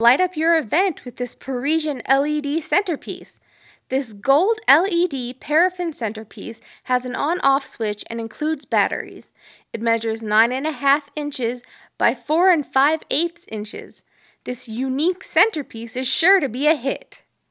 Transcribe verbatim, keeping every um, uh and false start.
Light up your event with this Parisian L E D centerpiece. This gold L E D paraffin centerpiece has an on-off switch and includes batteries. It measures nine and a half inches by four and five eighths inches. This unique centerpiece is sure to be a hit.